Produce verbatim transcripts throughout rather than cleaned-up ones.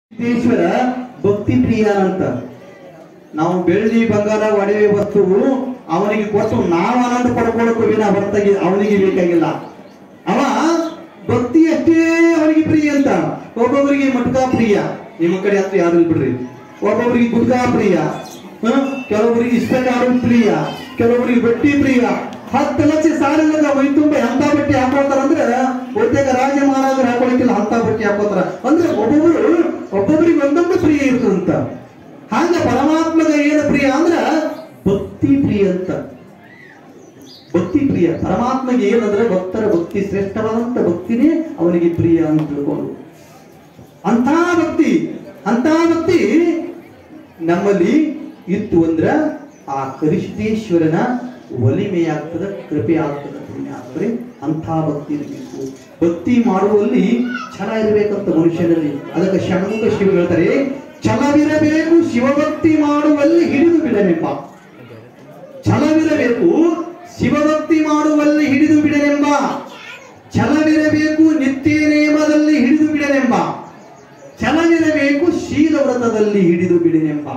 ಸಿದ್ದೇಶ್ವರ ಭಕ್ತಿ ಪ್ರಿಯನಂತ. ನಾವು ಬೆಳ್ಳಿ ಬಂಗಾರ ಒಡವೆ ವಸ್ತುವು ಅವನಿಗೆ ಕೊಟ್ಟು ನಾವು ಆನಂದ ಪಡ್ಕೊಳ್ಳೋಕೆ ವಿನ ಹೊರತಾಗಿ ಅವನಿಗೆ ಬೇಕಾಗಿಲ್ಲ. ಅವ ಭಕ್ತಿ ಅಷ್ಟೇ ಅವನಿಗೆ ಪ್ರಿಯ ಅಂತ. ಒಬ್ಬೊಬ್ಬರಿಗೆ ಮಟ್ಕಾ ಪ್ರಿಯ, ನಿಮ್ಮ ಕಡೆ ಹತ್ರ ಯಾರು ಬಿಡ್ರಿ. ಒಬ್ಬೊಬ್ಬರಿಗೆ ಗುಡ್ಕಾ ಪ್ರಿಯ, ಕೆಲವೊಬ್ಬರಿಗೆ ಇಸ್ಪೆಟ್ ಆಡೋದು ಪ್ರಿಯ, ಕೆಲವೊಬ್ಬರಿಗೆ ಬಟ್ಟಿ ಪ್ರಿಯ. ಹತ್ತು ಲಕ್ಷ ಸಾಲಿನ ಮೈ ತುಂಬ ಎಂತ ಬಟ್ಟೆ ಹಾಕೋತಾರ ಅಂದ್ರೆ ಒತ್ತೇಗ ರಾಜ ಮಹಾರಾಜರು ಹಾಕೊಳಕಿಲ್ಲ ಅಂತ ಬಟ್ಟೆ ಹಾಕೋತಾರ. ಅಂದ್ರೆ ಒಬ್ಬೊಬ್ರು ಒಬ್ಬೊಬ್ಬರಿಗೆ ಒಂದೊಂದು ಪ್ರಿಯ ಇರ್ತದಂತ. ಹಂಗ ಪರಮಾತ್ಮಗ ಏನು ಪ್ರಿಯ ಅಂದ್ರ ಭಕ್ತಿ ಪ್ರಿಯ ಅಂತ. ಭಕ್ತಿ ಪ್ರಿಯ ಪರಮಾತ್ಮಗೆ ಏನಂದ್ರೆ ಭಕ್ತರ ಭಕ್ತಿ ಶ್ರೇಷ್ಠವಾದಂತ ಭಕ್ತಿನೇ ಅವನಿಗೆ ಪ್ರಿಯ ಅಂತ ತಿಳ್ಕೊಂಡು ಅಂತ ಭಕ್ತಿ ಅಂತ ಭಕ್ತಿ ನಮ್ಮಲ್ಲಿ ಇತ್ತು ಅಂದ್ರ ಆ ಕರಿಷ್ಠೇಶ್ವರನ ಒಲಿಮೆಯಾಗ್ತದ, ಕೃಪೆ ಆಗ್ತದ, ಪುಣ್ಯ ಆಗ್ತದೆ. ಅಂಥ ಭಕ್ತಿ ಇರಬೇಕು. ಭಕ್ತಿ ಮಾಡುವಲ್ಲಿ ಛಲ ಇರಬೇಕಂತ ಮನುಷ್ಯನಲ್ಲಿ. ಅದಕ್ಕೆ ಷಣ್ಮುಖ ಶಿವ ಹೇಳ್ತಾರೆ, ಛಲವಿರಬೇಕು ಶಿವಭಕ್ತಿ ಮಾಡುವಲ್ಲಿ ಹಿಡಿದು ಬಿಡನೆಂಬ. ಛಲವಿರಬೇಕು ಶಿವಭಕ್ತಿ ಮಾಡುವಲ್ಲಿ ಹಿಡಿದು ಬಿಡನೆಂಬ. ಛಲವಿರಬೇಕು ನಿತ್ಯ ನೇಮದಲ್ಲಿ ಹಿಡಿದು ಬಿಡನೆಂಬ. ಛಲವಿರಬೇಕು ಶೀಲವ್ರತದಲ್ಲಿ ಹಿಡಿದು ಬಿಡನೆಂಬ.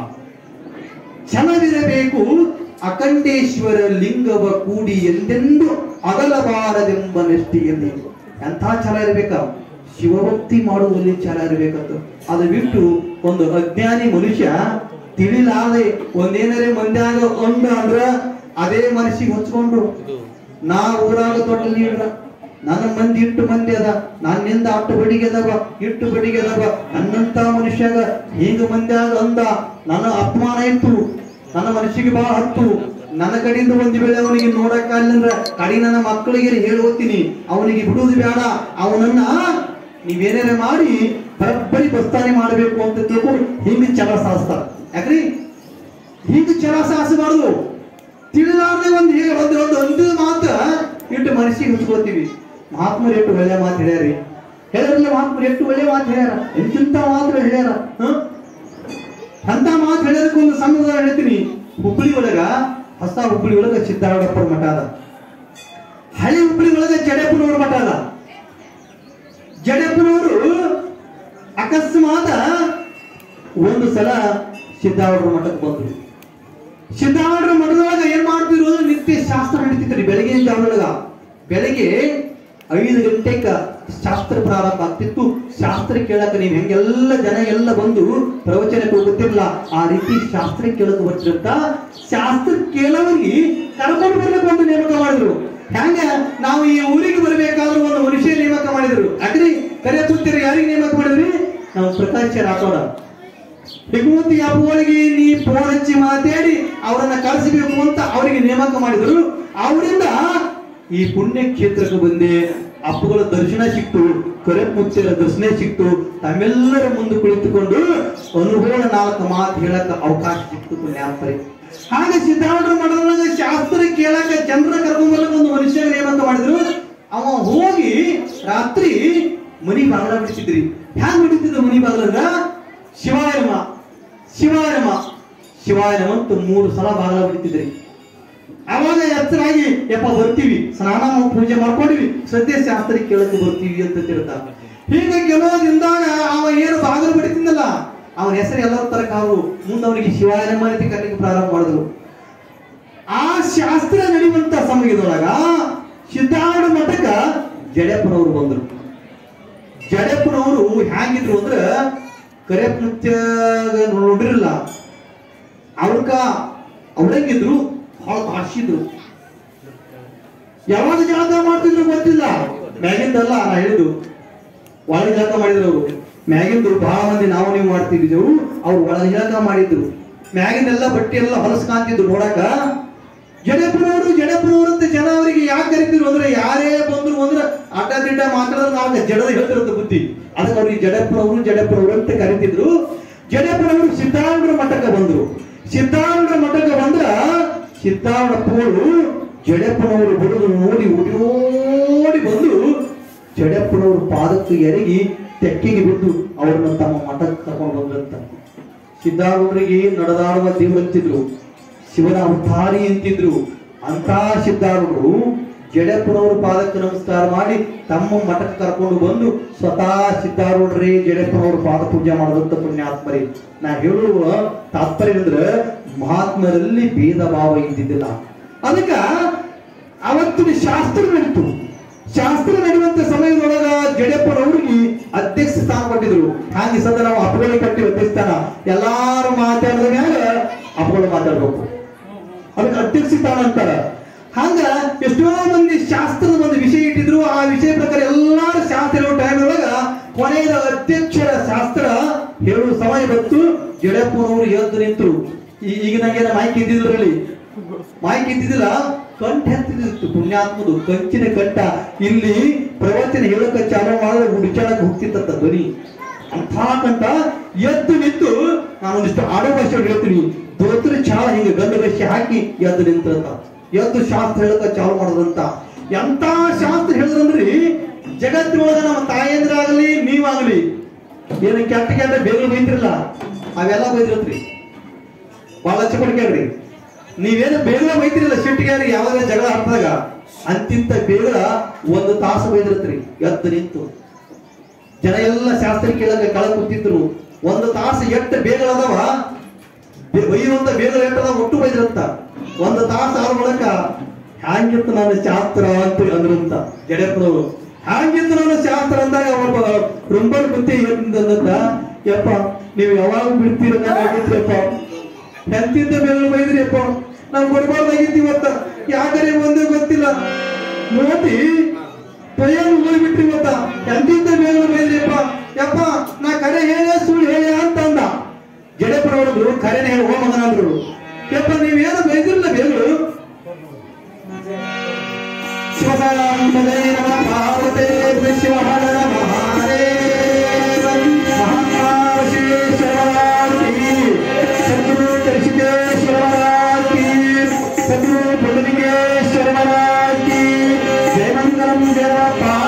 ಛಲವಿರಬೇಕು ಅಖಂಡೇಶ್ವರ ಲಿಂಗವ ಕೂಡಿ ಎಂದೆಂದು ಅಗಲಬಾರದೆಂಬ ನೆಷ್ಟಿಯಲ್ಲಿ. ಎಂಥ ಛಲ ಇರಬೇಕ? ಶಿವಭಕ್ತಿ ಮಾಡುವಲ್ಲಿ ಛಲ ಇರಬೇಕಂತ. ಅದು ಬಿಟ್ಟು ಒಂದು ಅಜ್ಞಾನಿ ಮನುಷ್ಯ ತಿಳಿಲಾದೆ ಒಂದೇನರೇ ಮಂದ್ಯಾಗ ಒಂದ ಅಂದ್ರ ಅದೇ ಮನಸ್ಸಿಗೆ ಹಚ್ಕೊಂಡು ನಾ ಊರಾಗ ದೊಡ್ಡ ಲೀಡ್ರ, ನನ್ನ ಮಂದಿ ಇಟ್ಟು ಮಂದಿ ಅದ, ನನ್ನಿಂದ ಅಟ್ಟು ಬಡಿಗೆ ಅದಾವ, ಇಟ್ಟು ಬಡಿಗೆ ಅದಾವ, ನನ್ನಂತ ಮನುಷ್ಯಾಗ ಹಿಂಗ ಮಂದ್ಯಾಗ ಅಂದ ನನ್ನ ಅಪಮಾನ ಇತ್ತು, ನನ್ನ ಮನಸ್ಸಿಗೆ ಬಹಳ ಹತ್ತು. ನನ್ನ ಕಡೆಯಿಂದ ಒಂದು ವೇಳೆ ಅವನಿಗೆ ನೋಡಕ್ಕಾಗಲಿಲ್ಲ ಕಡಿ ನನ್ನ ಮಕ್ಕಳಿಗೆ ಹೇಳೋತೀನಿ, ಅವನಿಗೆ ಬಿಡುವುದು ಬೇಡ, ಅವನನ್ನ ನೀವೇನೇ ಮಾಡಿ ಬರಬ್ಬರಿ ಬಸ್ತಾನೆ ಮಾಡಬೇಕು ಅಂತ ತಿಳ್ಕೊಂಡು ಹಿಂಗ ಛಲ ಸಾಧಿಸ್ತಾರ. ಯಾಕ್ರಿ ಹಿಂಗ ಛಲ ಸಾಧಿಸಬಾರ್ದು. ತಿಳಿಲಾರ್ದೆ ಒಂದು ಹೇಳಿ ಒಂದು ಒಂದು ಒಂದು ಮಾತ್ರ ಇಟ್ಟು ಮನಸ್ಸಿಗೆ ಹಚ್ಕೋತೀವಿ. ಮಹಾತ್ಮರು ಎಷ್ಟು ಒಳ್ಳೆ ಮಾತು ಹೇಳ್ಯಾರಿ, ಹೇಳಿರಲ್ಲ ಮಹಾತ್ಮರು ಎಷ್ಟು ಒಳ್ಳೆ ಮಾತು ಹೇಳ್ಯಾರ, ಎಂತಿಂತ ಮಾತ್ರ ಹೇಳ್ಯಾರ. ಹ ಅಂತ ಮಾತು ಹೇಳೋದಕ್ಕೆ ಒಂದು ಸಣ್ಣ ಉದಾಹರಣೆ ಹೇಳ್ತೀನಿ. ಹುಬ್ಬಳ್ಳಿ ಒಳಗ ಹೊಸ ಹುಬ್ಬಳ್ಳಿ ಒಳಗ ಸಿದ್ದಾರೂಢಪ್ಪರ ಮಠ ಅದ. ಹಳೆ ಹುಬ್ಬಳ್ಳಿ ಒಳಗ ಜಡೆಪ್ಪನವ್ರ ಮಠ ಅದ. ಜಡೆಪ್ಪನವರು ಅಕಸ್ಮಾತ್ ಒಂದು ಸಲ ಸಿದ್ದಾರೂಢರ ಮಠಕ್ಕೆ ಬಂದ್ರು. ಸಿದ್ದಾರೂಢರ ಮಠದೊಳಗ ಏನ್ ಮಾಡ್ತಿದ್ರು, ನಿತ್ಯ ಶಾಸ್ತ್ರ ನಡೀತಿದ್ರಿ. ಬೆಳಗ್ಗೆ ಜಾವದೊಳಗ ಬೆಳಗ್ಗೆ ಐದು ಗಂಟೆಗ ಶಾಸ್ತ್ರ ಪ್ರಾರಂಭ ಆಗ್ತಿತ್ತು. ಶಾಸ್ತ್ರ ಕೇಳಕ ನೀವು ಹೆಂಗೆಲ್ಲ ಜನ ಎಲ್ಲ ಬಂದು ಪ್ರವಚನಕ್ಕೆ ಹೋಗುತ್ತಿರಲ್ಲ, ಆ ರೀತಿ ಶಾಸ್ತ್ರ ಕೇಳಕ್ ಬರ್ತಿರಂತ. ಶಾಸ್ತ್ರ ಕೇಳೋರಿಗೆ ಕರ್ಕೊಂಡು ಬರ್ಬೇಕು ಅಂತ ನೇಮಕ ಮಾಡಿದ್ರು. ಹೆಂಗ ನಾವು ಈ ಊರಿಗೆ ಬರ್ಬೇಕಾದ್ರೂ ಒಂದು ಮನುಷ್ಯ ನೇಮಕ ಮಾಡಿದ್ರು. ಯಾಕ್ರಿ ಕರೆ ಕೂತಿರ ಯಾರಿಗೆ ನೇಮಕ ಮಾಡಿದ್ರಿ? ನಾವು ಪ್ರಕಾಶ ರಾಠೋಡ ಹಿಗುಮತಿ ಅಪ್ಪಗಳಿಗೆ ನೀ ಫೋನ್ ಹಚ್ಚಿ ಮಾತಾಡಿ ಅವರನ್ನ ಕಳಿಸಬೇಕು ಅಂತ ಅವರಿಗೆ ನೇಮಕ ಮಾಡಿದ್ರು. ಅವರಿಂದ ಈ ಪುಣ್ಯ ಕ್ಷೇತ್ರಕ್ಕೆ ಬಂದೆ, ಅಪ್ಪುಗಳ ದರ್ಶನ ಸಿಕ್ತು, ಕರೆ ಮುಚ್ಚರ ದರ್ಶನ ಸಿಕ್ತು. ತಮ್ಮೆಲ್ಲರ ಮುಂದೆ ಕುಳಿತುಕೊಂಡು ಅನುಭವ ನಾಲ್ಕು ಮಾತು ಹೇಳಕ ಅವಕಾಶ ಸಿಕ್ತು. ಪುಣ್ಯಾಪರಿ ಹಾಗೆ ಸಿದ್ದಾರೂಢರ ಮಠದೊಳಗ ಶಾಸ್ತ್ರ ಕೇಳಕ ಜನರ ಕರ್ಕೊಂಡ್ಬರ್ಲಕ ಒಂದು ಮನುಷ್ಯ ನೇಮಕ ಮಾಡಿದ್ರು. ಅವ ಹೋಗಿ ರಾತ್ರಿ ಮನಿ ಬಾಗಲ ಬಿಡ್ತಿದ್ರಿ. ಹ್ಯಾಂಗ ಬಿಡ್ತಿದ್ರು ಮನಿ ಬಾಗಲಂದ್ರ ಶಿವಾಯ ನಮ ಶಿವಾಯ ನಮ ಶಿವಾಯ ನಮ ಅಂತ ಮೂರು ಸಲ ಬಾಗಲ ಬಿಡ್ತಿದ್ರಿ. ಅವಾಗ ಎಚ್ಚರಾಗಿ ಯಪ್ಪ ಬರ್ತೀವಿ, ಸ್ನಾನ ಪೂಜೆ ಮಾಡ್ಕೊಂಡಿವಿ, ಶ್ರದ್ಧೆ ಶಾಸ್ತ್ರ ಕೇಳಕ್ಕೆ ಬರ್ತೀವಿ ಅಂತ ತಿಳ್ತ. ಹೀಗ ಕೆಲವೊಂದಿಂದಾಗ ಅವ ಏನು ಬಾಗಿಲು ಬಿಡ್ತಿದ್ದಲ್ಲ, ಅವನ ಹೆಸರು ಎಲ್ಲರ ತರಕ ಅವರು ಮುಂದೆ ಅವನಿಗೆ ಶಿವಾಯ ನಮ ರೀತಿ ಕರೆಯಲಿಕ್ಕೆ ಪ್ರಾರಂಭ ಮಾಡಿದ್ರು. ಆ ಶಾಸ್ತ್ರ ನಡೆಯುವಂತ ಸಮಯದೊಳಗ ಸಿದ್ದಾರೂಢ ಮಠಕ್ಕ ಜಡೆಪ್ಪನವರು ಬಂದ್ರು. ಜಡೆಪ್ಪನವರು ಹ್ಯಾಂಗಿದ್ರು ಅಂದ್ರ ಕರೆಪ್ ನೃತ್ಯ ನೋಡಿರಲ್ಲ, ಅವ್ರಕ ಅವ್ರಂಗಿದ್ರು, ಬಹಳ ಭಾಷಿದ್ರು. ಯಾವಾಗ ಜಾಗ ಮಾಡ್ತಿದ್ರು ಗೊತ್ತಿಲ್ಲ. ಮ್ಯಾಗಿಂದಲ್ಲ ನಾ ಹೇಳಿದ್ದು, ಒಳಗೆ ಜಾಗ ಮಾಡಿದ್ರು ಅವರು. ಮ್ಯಾಗಿಂದ್ರು ಬಹಳ ಮಂದಿ ನಾವು ನೀವು ಮಾಡ್ತಿದ್ರು, ಅವ್ರು ಒಳಗೆ ಜಾಗ ಮಾಡಿದ್ರು. ಮ್ಯಾಗಿಂದೆಲ್ಲ ಬಟ್ಟೆ ಎಲ್ಲ ಹೊಲಸ್ಕಾಂತಿದ್ರು ನೋಡಕ. ಜಡೆಪ್ಪನವರು ಜಡೆಪ್ಪನವರು ಅಂತ ಜನ ಅವರಿಗೆ ಯಾಕೆ ಕರಿತಿದ್ರು ಅಂದ್ರೆ ಯಾರೇ ಬಂದ್ರು ಅಂದ್ರೆ ಅಡ್ಡ ದಿಡ್ಡ ಮಾತಾಡಿದ್ರೆ ನಾವು ಜಡದ ಹೇಳ್ತಿರುತ್ತೆ ಬುದ್ಧಿ. ಅದಕ್ಕೆ ಅವ್ರಿಗೆ ಜಡೆಪ್ಪನವರು ಜಡೆಪ್ಪನವರು ಅಂತ ಕರಿತಿದ್ರು. ಜಡೆಪ್ಪನವರು ಸಿದ್ದಾರೂಢರ ಮಠಕ್ಕೆ ಬಂದ್ರು. ಸಿದ್ದಾರೂಢರ ಮಠಕ್ಕೆ ಬಂದ್ರ ಸಿದ್ದಾರೂಢಪ್ಪನವರು ಜಡೆಪ್ಪನವರು ಬಿಡುದು ನೋಡಿ ಓಡಿ ಬಂದು ಜಡೆಪ್ಪನವರು ಪಾದಕ್ಕೆ ಎರಗಿ ತೆಕ್ಕಿಗೆ ಬಿದ್ದು ಅವ್ರನ್ನ ತಮ್ಮ ಮಠಕ್ಕೆ ಕರ್ಕೊಂಡು ಬಂದ್ರಂತ. ಸಿದ್ದಾರೂಢರಿಗೆ ನಡೆದಾಡುವ ದೇವರಂತಿದ್ರು, ಶಿವನ ಅವತಾರಿ ಅಂತಿದ್ರು. ಅಂತ ಸಿದ್ದಾರೂಢರು ಜಡೆಪ್ಪನವರು ಪಾದಕ್ಕೆ ನಮಸ್ಕಾರ ಮಾಡಿ ತಮ್ಮ ಮಠಕ್ಕೆ ಕರ್ಕೊಂಡು ಬಂದು ಸ್ವತಃ ಸಿದ್ಧಾರೂಢರೇ ಜಡೆಪ್ಪನವರು ಪಾದ ಪೂಜೆ ಮಾಡೋದಂತ ಪುಣ್ಯಾತ್ಮರಿ. ನಾ ಹೇಳುವ ತಾತ್ಪರ್ಯ ಅಂದ್ರೆ ಮಹಾತ್ಮರಲ್ಲಿ ಭೇದ ಭಾವ ಇದ್ದಿದ್ದಿಲ್ಲ. ಅದಕ್ಕ ಅವತ್ತಿನ ಶಾಸ್ತ್ರ ನಡೀತು. ಶಾಸ್ತ್ರ ನಡೆಯುವಂತ ಸಮಯದೊಳಗ ಜಡೆಪ್ಪನವ್ರಿಗೆ ಅಧ್ಯಕ್ಷ ಸ್ಥಾನ ಕೊಟ್ಟಿದ್ರು. ಹಾಗೆ ಸದ ನಾವು ಅಪಗಳು ಕಟ್ಟಿ ಅಧ್ಯಕ್ಷ ಸ್ಥಾನ ಎಲ್ಲಾರು ಮಾತಾಡಿದ ಮ್ಯಾಗ ಅಪಗಳು ಮಾತಾಡ್ಬೇಕು, ಅದಕ್ಕೆ ಅಧ್ಯಕ್ಷ ಸ್ಥಾನ ಅಂತಾರ. ಹಂಗ ಎಷ್ಟೋ ಮಂದಿ ಶಾಸ್ತ್ರದ ಒಂದು ವಿಷಯ ಇಟ್ಟಿದ್ರು. ಆ ವಿಷಯ ಪ್ರಕಾರ ಎಲ್ಲಾರು ಶಾಸ್ತ್ರ ಹೇಳೋ ಟೈಮ್ ಒಳಗ ಕೊನೆಯ ಅಧ್ಯಕ್ಷರ ಶಾಸ್ತ್ರ ಹೇಳುವ ಸಮಯ ಬಂತು. ಜಡೆಪ್ಪನವರು ಎದ್ದು ನಿಂತರು. ಈಗ ನಂಗೇನ ಮೈಕ್ ಇದ್ದಿದ್ರಲ್ಲಿ ಮೈಕ್ ಇದ್ದಿದ್ದಿಲ್ಲ, ಕಂಠ ಎತ್ತಿದಿತ್ತು ಪುಣ್ಯಾತ್ಮದು, ಕಂಚಿನ ಕಂಠ. ಇಲ್ಲಿ ಪ್ರವಚನ ಹೇಳಕ ಚಾಲು ಮಾಡಿದ್ರೆ ಹುಡುಚಾಡಕ್ ಹೋಗ್ತಿತ್ತ ಧ್ವನಿ. ಅಂಥ ಕಂಠ ಎದ್ದು ನಿಂತು ನಾನೊಂದಿಷ್ಟು ಆಡೋ ಭಾಷೆ ಹೇಳ್ತೀನಿ. ದೋತ್ರ ಚಾಳ ಹಿಂಗೆ ಗಂಡು ಭಾಷೆ ಹಾಕಿ ಎದ್ದು ನಿಂತಂತ ಎದ್ದು ಶಾಸ್ತ್ರ ಹೇಳಕ ಚಾಲು ಮಾಡೋದಂತ. ಎಂತ ಶಾಸ್ತ್ರ ಹೇಳಿದ್ರಂದ್ರಿ, ಜಗತ್ತಿನೊಳಗ ನಮ್ಮ ತಾಯಂದ್ರ ಆಗಲಿ ನೀವಾಗಲಿ ಏನ ಕೆಟ್ಟ ಕೆಟ್ಟ ಬೇಗ ಬೈತಿರಲ್ಲ, ಅವೆಲ್ಲ ಬೈದಿರತ್ರಿ. ಬಹಳ ಚಪಡಿಕೆಳ್ರಿ. ನೀವೇನು ಬೇಗ ಬೈತಿರಲ್ಲ ಸಿಟ್ಟಿಗೆ ಯಾವಾಗ ಜಗಳ ಹತ್ತದಾಗ, ಅಂತಿಂತ ಬೇಗ ಒಂದು ತಾಸು ಬೈದಿರತ್ರಿ ಎದ್ದು ನಿಂತು. ಜನ ಎಲ್ಲ ಶಾಸ್ತ್ರ ಕೇಳಕ ಕಳ ಕೂತಿದ್ರು. ಒಂದು ತಾಸು ಎಷ್ಟು ಬೇಗಳದಾವ, ಬೈಯುವಂತ ಬೇಗ ಎಟ್ಟದ ಒಟ್ಟು ಬೈದಿರಂತ. ಒಂದು ತಾಸು ಆದ ಮೂಲಕ ಹ್ಯಾಂಗಿತ್ತು ನನ್ನ ಶಾಸ್ತ್ರ ಅಂತ ಅಂದ್ರಂತ ಜಡೆಪ್ಪನವರು. ಹ್ಯಾಂಗಿತ್ತು ನನ್ನ ಶಾಸ್ತ್ರ ಅಂದಾಗ ಒಬ್ಬ ರುಂಬಲ್ ಕುಂತಿ ಅಂದಂತ, ಯಪ್ಪ ನೀವು ಯಾವಾಗ ಬಿಡ್ತೀರಪ್ಪ, ಎಂತಿಂದ ಬೇಗ ಬೈದ್ರಿ ಅಪ್ಪ, ನಾವು ಕೊಡಬಾರ್ದಾಗಿತ್ತು ಇವತ್ತ, ಯಾಕರೆ ಒಂದೇ ಗೊತ್ತಿಲ್ಲ ನೋಡಿ ಪಯ್ಯನು ಹೋಗ್ಬಿಟ್ರಿ ಇವತ್ತ, ಎಂತಿಂದ ಬೇಗ ಬೈದ್ರಿಪ್ಪ, ಯಪ್ಪ ನಾ ಕರೆ ಹೇಳ ಸುಳ್ಳು ಹೇಳ ಅಂತ ಅಂದ. ಜಡೆಪ್ಪನವರು ಕರೆನ ಹೇಳಿ ಓ ಮಗನಂದ್ರು. ಯಪ್ಪ ನೀವೇನು ಬೈದಿರಲ್ಲ ಬೇಗಳು. ಶಿವಸಾಂಬದೇ ನಮಃ ಪಾರ್ವತೇ ಶಿವಹರ ಮಹಾದೇವ ಮಹಾಕಾಶೇಶ್ವರಾರ್ತಿ ಸದ್ಗುರು ಕರಿಸಿದ್ದೇಶ್ವರಾರ್ತಿ ಸದ್ಗುರು ಪುಂಡಲಿಕೇಶ್ವರಾರ್ತಿ ಜಯಮಂಗಲಂ ಜಯ